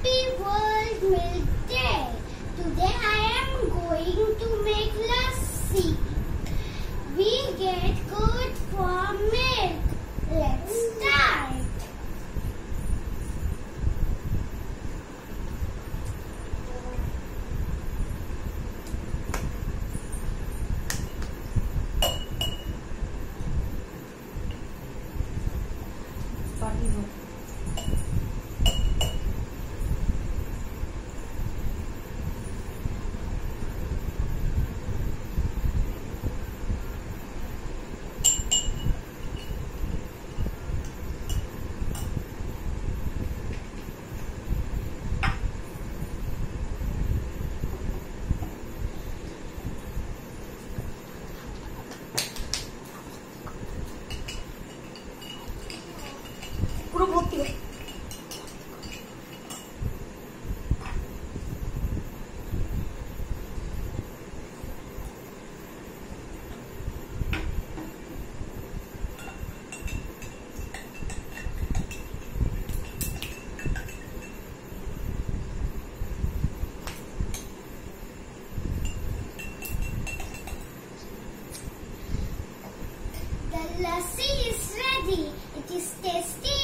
Happy World Milk Day. Today I am going to make lassi. We get good for milk. Let's start. The lassi is ready. It is tasty